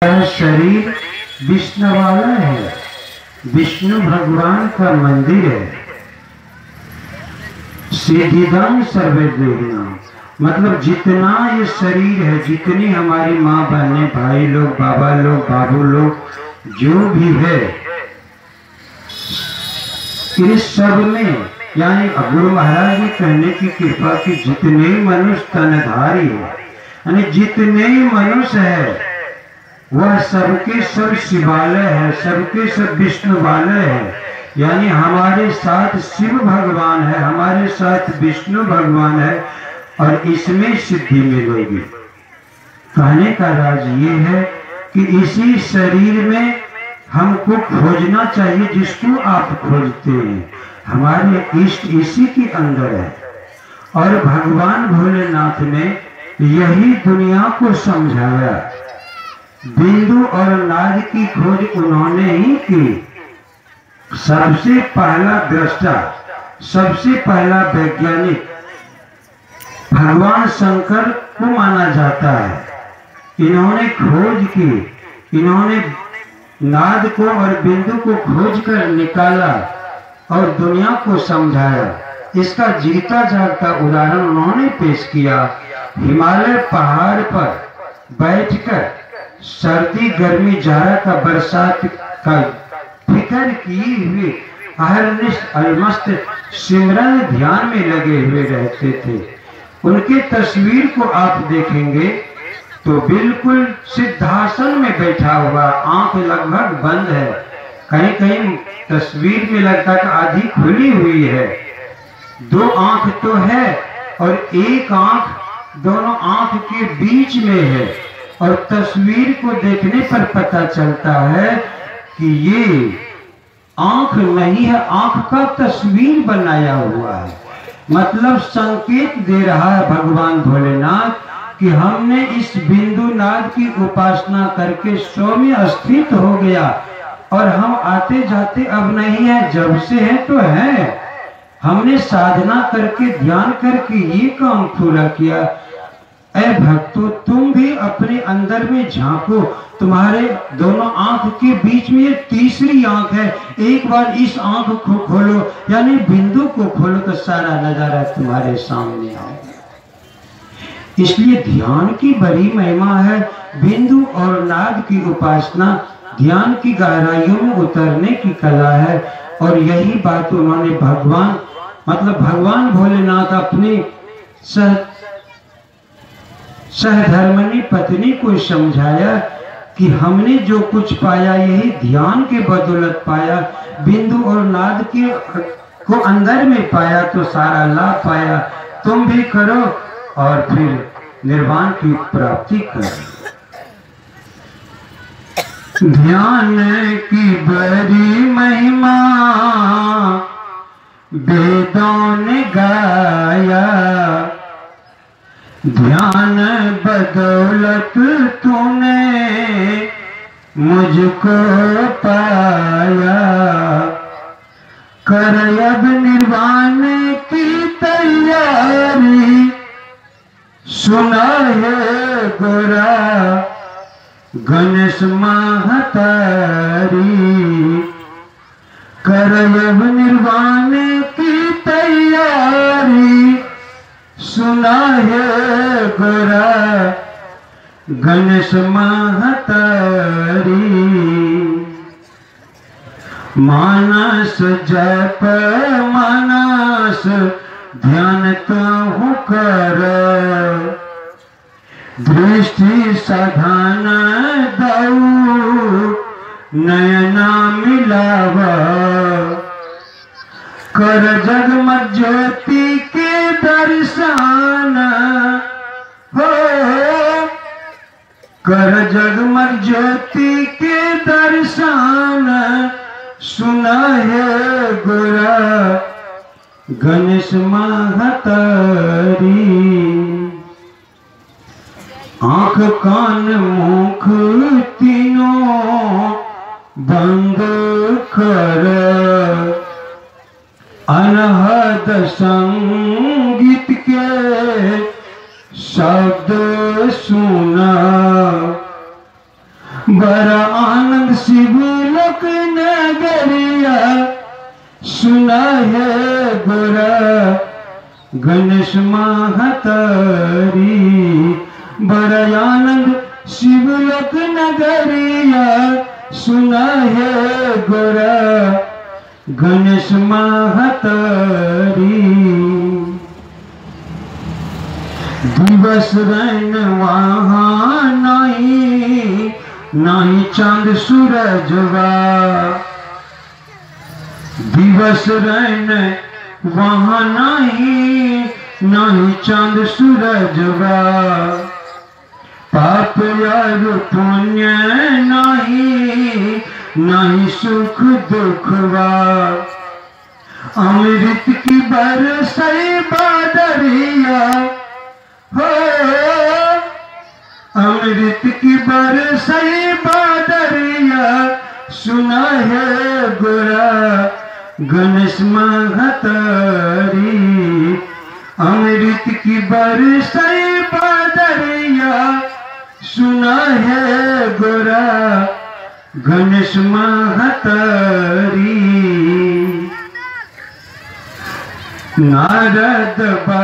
यह शरीर विष्णु वाला है, विष्णु भगवान का मंदिर है। सिद्धिदान सर्वदेवनाम मतलब जितना ये शरीर है, जितनी हमारी माँ बहने भाई लोग, बाबा लोग, बाबू लोग जो भी है, इस सब में यानी गुरु महाराज ने कहने की कृपा की जितने मनुष्य तनधारी है, यानी जितने मनुष्य है वह सबके सब शिवालय है, सबके सब विष्णु वालय है। यानी हमारे साथ शिव भगवान है, हमारे साथ विष्णु भगवान है और इसमें सिद्धि मिलेगी। कहने का राज ये है कि इसी शरीर में हमको खोजना चाहिए जिसको आप खोजते हैं। हमारे इष्ट इसी के अंदर है और भगवान भोलेनाथ ने यही दुनिया को समझाया। बिंदु और नाद की खोज उन्होंने ही की। सबसे पहला दृष्टा, सबसे पहला वैज्ञानिक भगवान शंकर को माना जाता है। इन्होंने खोज की, इन्होंने नाद को और बिंदु को खोज कर निकाला और दुनिया को समझाया। इसका जीता जागता उदाहरण उन्होंने पेश किया। हिमालय पहाड़ पर बैठकर सर्दी गर्मी जाड़ा का बरसात का फिक्र किए हुए अहरनिश अलमस्त सिमरन ध्यान में लगे हुए रहते थे। उनके तस्वीर को आप देखेंगे तो बिल्कुल सिद्धासन में बैठा हुआ, आंख लगभग बंद है, कहीं कहीं तस्वीर में लगता है आधी खुली हुई है। दो आंख तो है और एक आंख दोनों आंख के बीच में है और तस्वीर को देखने पर पता चलता है कि ये आंख नहीं है, आंख का तस्वीर बनाया हुआ है। मतलब संकेत दे रहा है भगवान भोलेनाथ कि हमने इस बिंदु नाद की उपासना करके सौम्य स्थित हो गया और हम आते जाते अब नहीं है, जब से है तो है। हमने साधना करके ध्यान करके ये काम पूरा किया। ऐ भक्तों, तुम भी अपने अंदर में झांको। तुम्हारे दोनों आंख के बीच में ये तीसरी आंख है। एक बार इस आंख को खोलो, यानी बिंदु को खोलो तो सारा नजारा तुम्हारे सामने आएगा। इसलिए ध्यान की बड़ी महिमा है। बिंदु और नाद की उपासना ध्यान की गहराइयों में उतरने की कला है और यही बात उन्होंने भगवान मतलब भगवान भोलेनाथ अपनी सहधर्मिणी पत्नी को समझाया कि हमने जो कुछ पाया यही ध्यान के बदौलत पाया। बिंदु और नाद के को अंदर में पाया तो सारा लाभ पाया। तुम भी करो और फिर निर्वाण की प्राप्ति करो। ध्यान की बड़ी महिमा वेदों ने गाया, ध्यान बदौलत तूने मुझको पाया। कर अब निर्वाण की तैयारी, सुना है गोरा गणेश महतारी। कर अब निर्वाण की तैयारी, सुना है गोरा गणेश महतारी। मानस जप मानस ध्यान तो कर, दृष्टि साधन दऊ नयना मिलाव। कर जगमग ज्योति के दर्शन हो, कर जगमग ज्योति के दर्शन। सुना है गोरा गणेश महतारी। आंख कान मुख तीनों बंद कर, अनहद संगीत के शब्द सुना। बड़ा आनंद शिवलोक नगरिया सुना है गोरा गणेश महतारी। बड़ा आनंद शिवलोक नगरिया सुना है गोरा गणेश महतारी। दिवस रैन वहाँ नहीं नहीं चांद सूरजवा। दिवस रैन वहाँ नहीं नहीं चांद सूरजवा। पाप यार पुण्य नहीं नहीं सुख दुखवा। अमृत की बरसई बादरिया हो अमृत की बरसई बादरिया सुना है गोरा गणेश महतारी। अमृत की बरसई बादरिया सुना है गोरा गणेश महतारी। नारद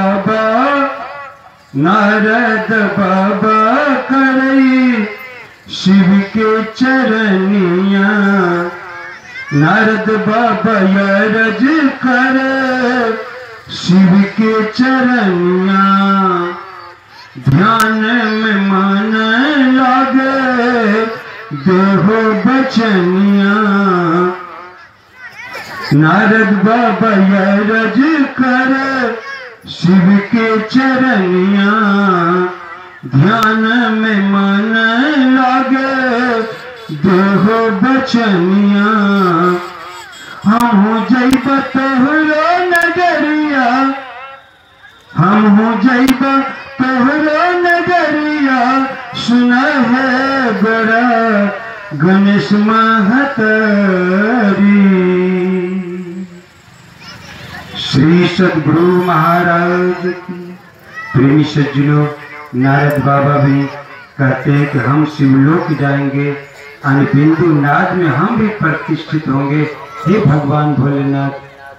बाबा करई शिव के चरनिया। नारद बाबा यरज करे शिव के चरनिया। ध्यान में मन लागे देहो बचनिया। नारद बाबा यरज करे शिव के चरनिया। ध्यान में मन लागे देहो बचनिया। हम हो जैब तोहरो नगरिया। हम हो जैब तोहरो नगरिया सुना है गोरा गणेश महतारी। श्री सद्गुरु महाराज की। प्रेमी सज्जनों, नारद बाबा भी कहते हैं कि हम शिवलोक जाएंगे, बिंदु नाद में हम भी प्रतिष्ठित होंगे। हे भगवान भोलेनाथ,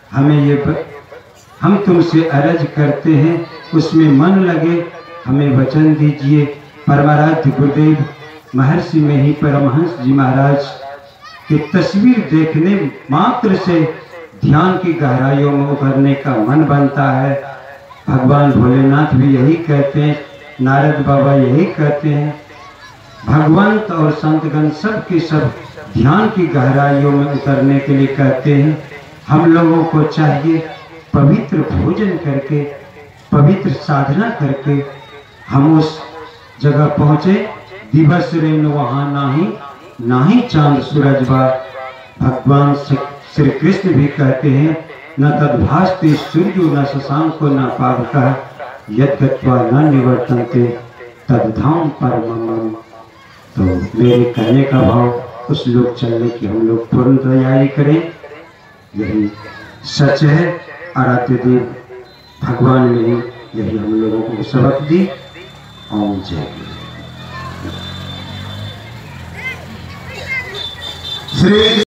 हम तुमसे अर्ज करते हैं, उसमें मन लगे, हमें वचन दीजिए। परमाराध्य गुरुदेव महर्षि में ही परमहंस जी महाराज की तस्वीर देखने मात्र से ध्यान की गहराइयों में उतरने का मन बनता है। भगवान भोलेनाथ भी यही कहते हैं, नारद बाबा यही कहते हैं। भगवंत और संतगण सब के सब ध्यान की गहराइयों में उतरने के लिए कहते हैं। हम लोगों को चाहिए पवित्र भोजन करके, पवित्र साधना करके हम उस जगह पहुँचे। दिवस रेन वहाँ नाही चांद सूरजवा। भगवान श्री कृष्ण भी कहते हैं, न तद्भास्ते सूर्यो न शशांको न पावकः यद्गत्वा न निवर्तन्ते तद्धाम परमम्। तो मेरे कहने का भाव उस लोग चलने की हम लोग पूर्ण तैयारी करें, यही सच है। आराध्य देव भगवान ने यही हम लोगों को सबक दी। ओम जय श्री